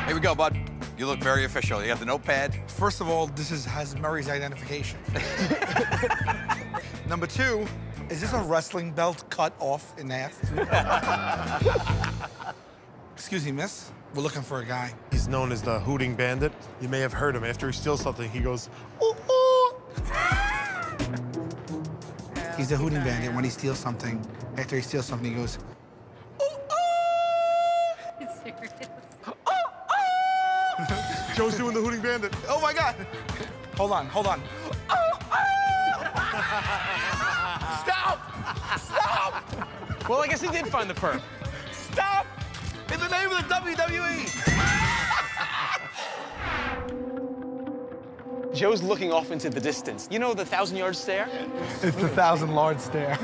Here we go, bud. You look very official. You got the notepad. First of all, has Murray's identification. Number two, is this a wrestling belt cut off in half? Excuse me, miss. We're looking for a guy. He's known as the hooting bandit. You may have heard him. After he steals something, he goes, ooh, ooh. He's the hooting bandit. When he steals something, after he steals something, he goes, ooh, ooh. It's serious. Joe's doing the hooting bandit. Oh my God. Hold on, hold on. Stop! Stop! Well, I guess he did find the perp. Stop! In the name of the WWE! Joe's looking off into the distance. You know the 1,000-yard stare? It's the 1,000-yard stare.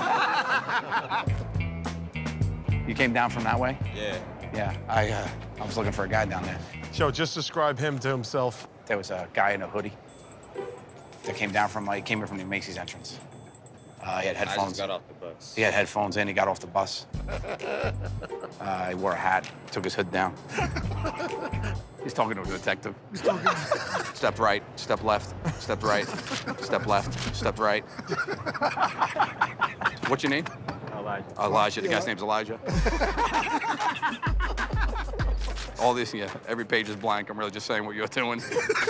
You came down from that way? Yeah. Yeah, I was looking for a guy down there. Joe, just describe him to himself. There was a guy in a hoodie that came down from, he came in from the Macy's entrance. He had headphones. I just got off the bus. He had headphones in, he got off the bus. He wore a hat, took his hood down. He's talking to a detective. He's talking. Step right, step left, step right, step left, step right. What's your name? Elijah. Elijah. The guy's name's Elijah. All this, yeah, every page is blank. I'm really just saying what you're doing.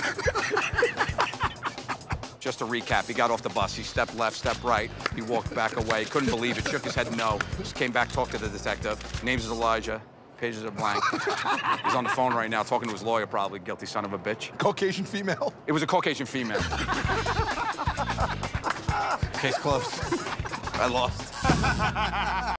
Just to recap, he got off the bus. He stepped left, stepped right. He walked back away. Couldn't believe it. Shook his head no. Just came back, talked to the detective. Name's is Elijah. Pages are blank. He's on the phone right now talking to his lawyer, probably. Guilty son of a bitch. Caucasian female? It was a Caucasian female. Case closed. I lost.